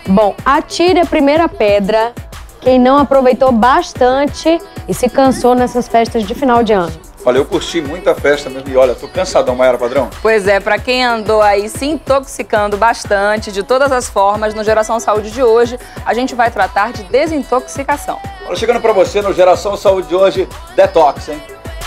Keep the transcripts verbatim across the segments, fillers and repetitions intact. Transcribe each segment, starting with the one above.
Bom, atire a primeira pedra quem não aproveitou bastante e se cansou nessas festas de final de ano. Olha, eu curti muita festa mesmo e olha, tô cansadão, Mayara Padrão. Pois é, para quem andou aí se intoxicando bastante, de todas as formas, no Geração Saúde de hoje, a gente vai tratar de desintoxicação. Olha, chegando para você no Geração Saúde de hoje, detox, hein?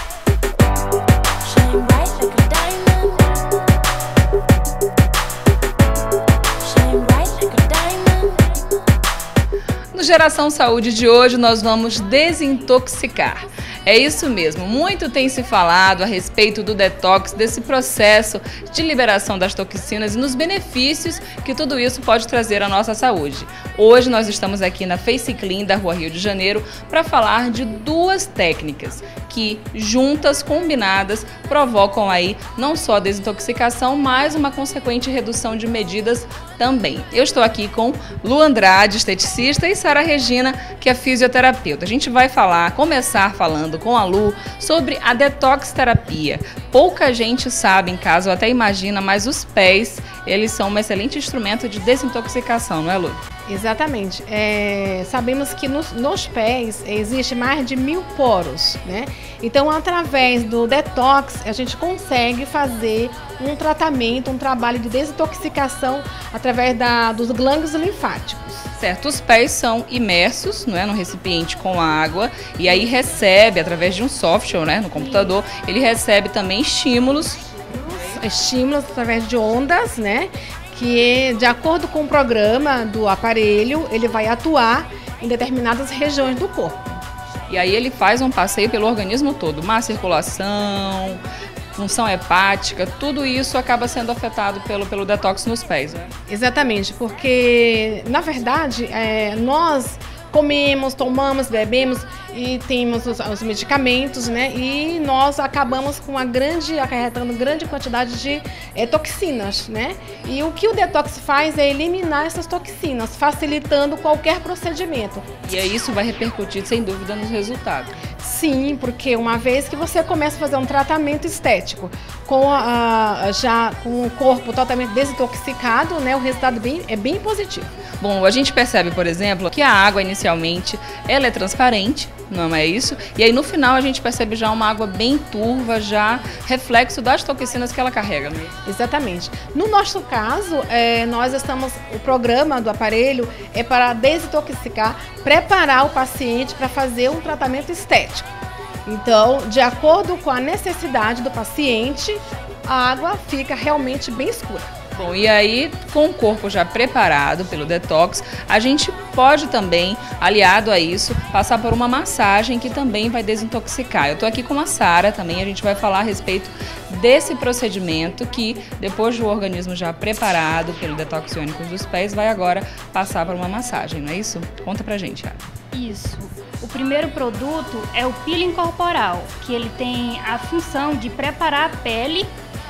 No Geração Saúde de hoje, nós vamos desintoxicar. É isso mesmo, muito tem se falado a respeito do detox, desse processo de liberação das toxinas e nos benefícios que tudo isso pode trazer à nossa saúde. Hoje nós estamos aqui na Face Clean da Rua Rio de Janeiro para falar de duas técnicas que, juntas, combinadas, provocam aí não só a desintoxicação, mas uma consequente redução de medidas também. Eu estou aqui com Lu Andrade, esteticista, e Sara Regina, que é fisioterapeuta. A gente vai falar, começar falando com a Lu sobre a detox terapia. Pouca gente sabe em casa, ou até imagina, mas os pés, eles são um excelente instrumento de desintoxicação, não é, Lu? Exatamente. É, sabemos que nos, nos pés existe mais de mil poros, né? Então, através do detox, a gente consegue fazer um tratamento, um trabalho de desintoxicação através da, dos glândulos linfáticos. Certo, os pés são imersos, não é, no recipiente com água e aí recebe, através de um software, né, no computador, ele recebe também estímulos. Estímulos através de ondas, né? Que, de acordo com o programa do aparelho, ele vai atuar em determinadas regiões do corpo. E aí ele faz um passeio pelo organismo todo, má circulação, função hepática, tudo isso acaba sendo afetado pelo, pelo detox nos pés, né? Exatamente, porque, na verdade, é, nós comemos, tomamos, bebemos e temos os, os medicamentos, né? E nós acabamos com uma grande, acarretando grande quantidade de é, toxinas, né? E o que o detox faz é eliminar essas toxinas, facilitando qualquer procedimento. E aí isso vai repercutir, sem dúvida, nos resultados. Sim, porque uma vez que você começa a fazer um tratamento estético com, a, já com o corpo totalmente desintoxicado, né, o resultado bem, é bem positivo. Bom, a gente percebe, por exemplo, que a água inicialmente ela é transparente, não é isso? E aí no final a gente percebe já uma água bem turva, já reflexo das toxinas que ela carrega, né? Exatamente. No nosso caso, é, nós estamos, o programa do aparelho é para desintoxicar, preparar o paciente para fazer um tratamento estético. Então, de acordo com a necessidade do paciente, a água fica realmente bem escura. Bom, e aí, com o corpo já preparado pelo detox, a gente pode também, aliado a isso, passar por uma massagem que também vai desintoxicar. Eu tô aqui com a Sara também, a gente vai falar a respeito desse procedimento que, depois do organismo já preparado pelo detox iônico dos pés, vai agora passar por uma massagem, não é isso? Conta pra gente, Sara. Isso. O primeiro produto é o peeling corporal, que ele tem a função de preparar a pele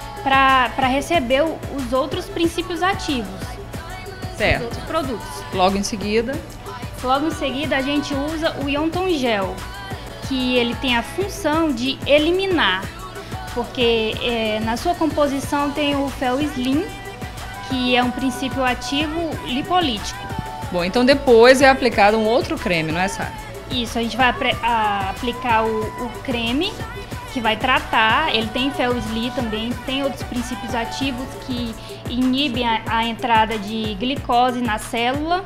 para receber os outros princípios ativos. Certo. Dos outros produtos. Logo em seguida? Logo em seguida a gente usa o Ionton Gel, que ele tem a função de eliminar, porque é, na sua composição tem o Fel Slim, que é um princípio ativo lipolítico. Bom, então depois é aplicado um outro creme, não é, Sara? Isso, a gente vai a, aplicar o, o creme, que vai tratar, ele tem Fel Slim também, tem outros princípios ativos que inibem a, a entrada de glicose na célula,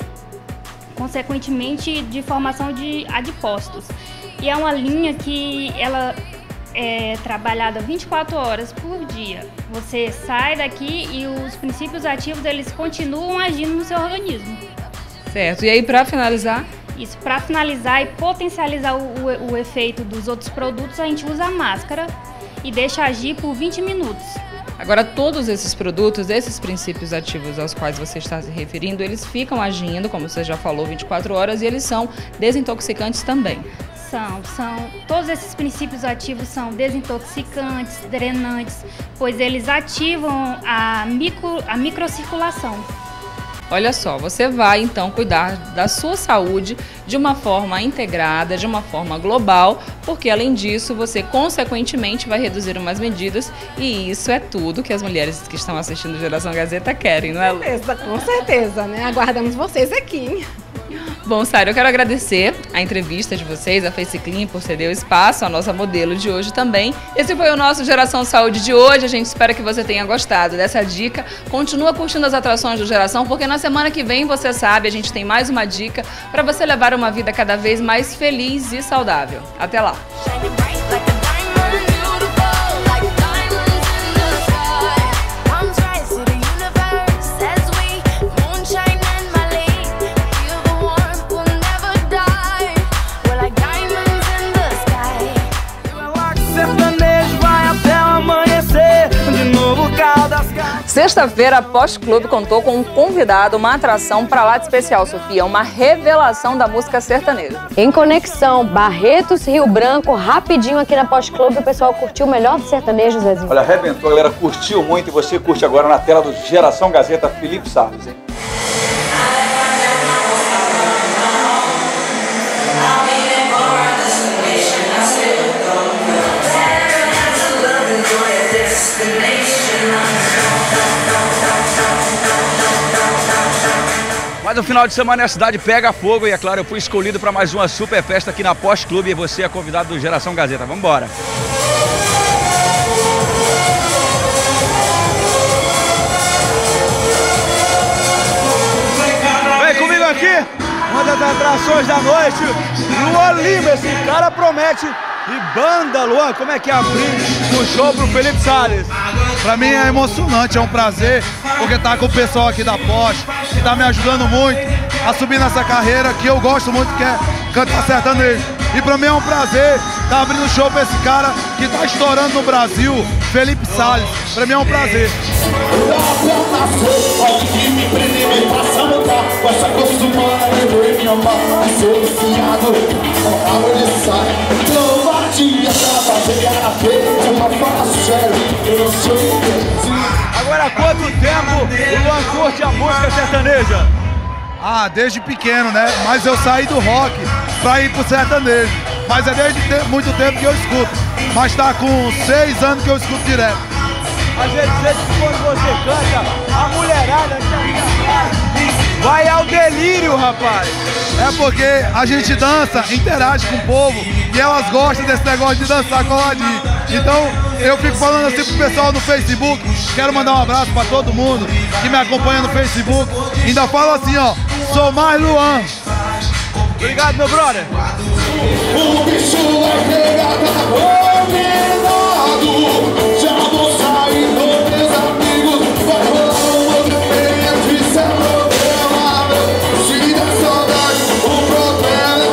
consequentemente de formação de adipócitos. E é uma linha que ela é trabalhada vinte e quatro horas por dia. Você sai daqui e os princípios ativos eles continuam agindo no seu organismo. Certo, e aí para finalizar? Isso, para finalizar e potencializar o, o, o efeito dos outros produtos, a gente usa a máscara e deixa agir por vinte minutos. Agora, todos esses produtos, esses princípios ativos aos quais você está se referindo, eles ficam agindo, como você já falou, vinte e quatro horas, e eles são desintoxicantes também. São, são, todos esses princípios ativos são desintoxicantes, drenantes, pois eles ativam a, micro, a microcirculação. Olha só, você vai então cuidar da sua saúde de uma forma integrada, de uma forma global, porque além disso você consequentemente vai reduzir umas medidas e isso é tudo que as mulheres que estão assistindo Geração Gazeta querem, não é, Lu? Com certeza, com certeza, né? Aguardamos vocês aqui. Bom, Sara, eu quero agradecer a entrevista de vocês, a Face Clean, por ceder o espaço, a nossa modelo de hoje também. Esse foi o nosso Geração Saúde de hoje. A gente espera que você tenha gostado dessa dica. Continua curtindo as atrações do Geração, porque na semana que vem, você sabe, a gente tem mais uma dica para você levar uma vida cada vez mais feliz e saudável. Até lá! Sexta-feira, a Post Clube contou com um convidado, uma atração pra lá de especial, Sofia, uma revelação da música sertaneja. Em conexão, Barretos, Rio Branco, rapidinho aqui na Post Clube, o pessoal curtiu o melhor do sertanejo, Zezinho. Olha, arrebentou, a galera curtiu muito e você curte agora na tela do Geração Gazeta, Felipe Salles, hein? Mas o final de semana a cidade pega fogo e, é claro, eu fui escolhido para mais uma super festa aqui na Post Clube e você é convidado do Geração Gazeta. Vamos embora! Vem comigo aqui, uma das atrações da noite, Luan Lima, esse cara promete. E banda, Luan, como é que é abrir o show pro Felipe Salles? Pra mim é emocionante, é um prazer, porque tá com o pessoal aqui da Post, que tá me ajudando muito a subir nessa carreira que eu gosto muito, que é cantar sertanejo. E pra mim é um prazer tá abrindo o show pra esse cara que tá estourando no Brasil, Felipe Salles. Pra mim é um prazer. Agora há quanto tempo o Luan curte a música sertaneja? Ah, desde pequeno, né? Mas eu saí do rock pra ir pro sertanejo. Mas é desde te muito tempo que eu escuto. Mas tá com seis anos que eu escuto direto. Às vezes, quando você canta, a mulherada vai ao delírio, rapaz. É porque a gente dança, interage com o povo e elas gostam desse negócio de dançar coladinho. Então eu fico falando assim pro pessoal no Facebook. Quero mandar um abraço pra todo mundo que me acompanha no Facebook. Ainda falo assim, ó, sou mais Luan. Obrigado, meu brother. O bicho vai pegar, tá combinado. Já vou sair com meus amigos. Vai rolar um outro peito, isso é problema. Se der saudade, o problema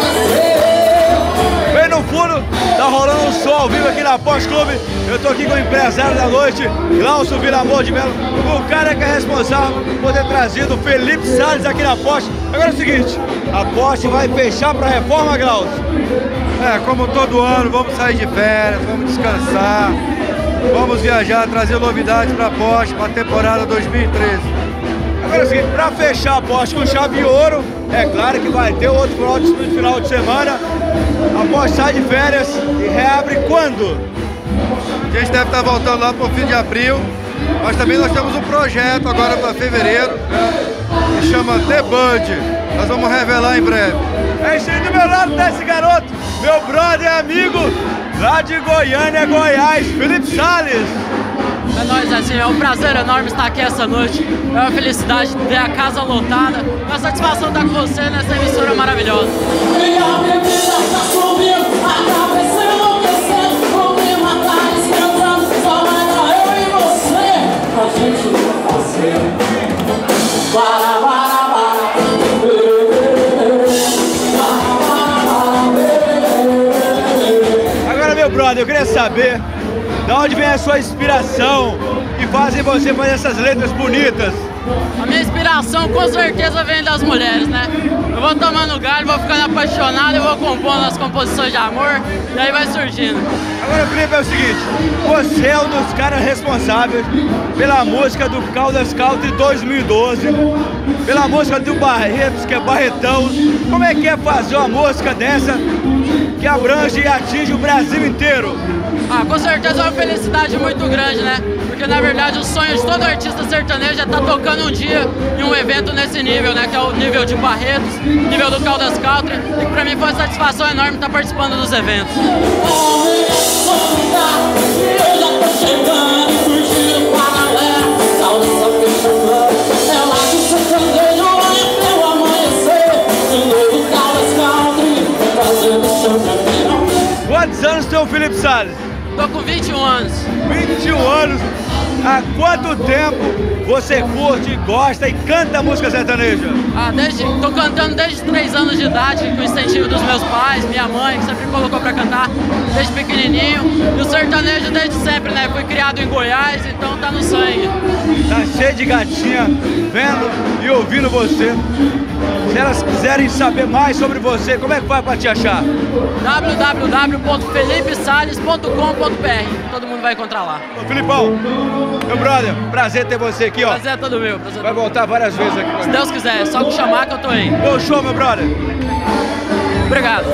é seu. Bem no fundo, tá rolando um som ao vivo aqui na Post Clube. Eu tô aqui com o empresário da noite, Glaucio Vilamor de Melo, o cara que é responsável por ter trazido o Felipe Salles aqui na Post. Agora é o seguinte, a Post vai fechar para reforma, Glaucio? É, como todo ano, vamos sair de férias, vamos descansar, vamos viajar, trazer novidades para a Post para a temporada dois mil e treze. Agora é o seguinte, para fechar a Post com chave de ouro, é claro que vai ter outro final de semana. A Post sai de férias e reabre quando? A gente deve estar voltando lá para o fim de abril, mas também nós temos um projeto agora para fevereiro, né, que chama The Band. Nós vamos revelar em breve. É isso aí, do meu lado tá esse garoto, meu brother e amigo, lá de Goiânia, Goiás, Felipe Salles. É nóis, assim, é um prazer enorme estar aqui essa noite. É uma felicidade ter a casa lotada. É uma satisfação estar com você nessa emissora maravilhosa. Minha bebida tá subindo, a cabeça enlouquecendo, comigo atrás, cantando, só vai dar eu e você. A gente vai fazer. Para, para, para. Agora, meu brother, eu queria saber de onde vem a sua inspiração que fazem você fazer essas letras bonitas. A minha inspiração com certeza vem das mulheres, né? Eu vou tomando galho, vou ficando apaixonado, eu vou compondo as composições de amor e aí vai surgindo. Agora, Felipe, é o seguinte, você é um dos caras responsáveis pela música do Caldas Country dois mil e doze. pela música do Barretos, que é Barretão. Como é que é fazer uma música dessa que abrange e atinge o Brasil inteiro? Ah, com certeza é uma felicidade muito grande, né? Porque na verdade o sonho de todo artista sertanejo é estar tocando um dia em um evento nesse nível, né? Que é o nível de Barretos, nível do Caldas Country. E pra mim foi uma satisfação enorme estar participando dos eventos. Quantos anos tem o Felipe Salles? Tô com vinte e um anos. vinte e um anos. Há quanto tempo você curte, gosta e canta música sertaneja? Ah, desde, tô cantando desde três anos de idade, com o incentivo dos meus pais, minha mãe, que sempre colocou pra cantar desde pequenininho. E o sertanejo desde sempre, né? Fui criado em Goiás, então tá no sangue. Tá cheio de gatinha vendo e ouvindo você. Se elas quiserem saber mais sobre você, como é que faz pra te achar? w w w ponto felipe salles ponto com ponto b r. Todo mundo vai encontrar lá. Ô, Filipão, meu brother, prazer ter você aqui, ó. Prazer é todo meu. Prazer vai voltar várias vezes aqui. Se Deus quiser, é só me chamar que eu tô aí. Bom show, meu brother. Obrigado.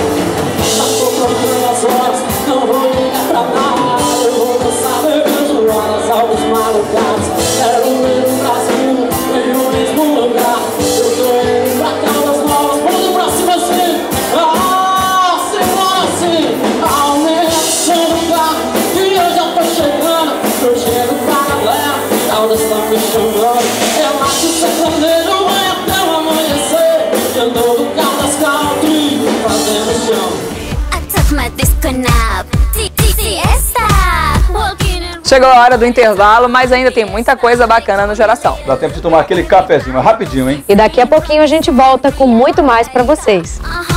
Não vou ligar pra nada, eu vou dançar bebendo horas, altos madrugados. Quero ver o Brasil em o mesmo lugar. Eu tô indo pra Caldas Novas, vamos pra cima assim. Ah, segura assim, aumenta o lugar. E eu já tô chegando, eu chego pra galera. Caldas tá me chamando, é lá que o sertanejo vai até o amanhecer. Eu tô do Caldas Country, fazendo chão. Chegou a hora do intervalo, mas ainda tem muita coisa bacana no Geração. Dá tempo de tomar aquele cafezinho, mas rapidinho, hein? E daqui a pouquinho a gente volta com muito mais pra vocês. Uh-huh.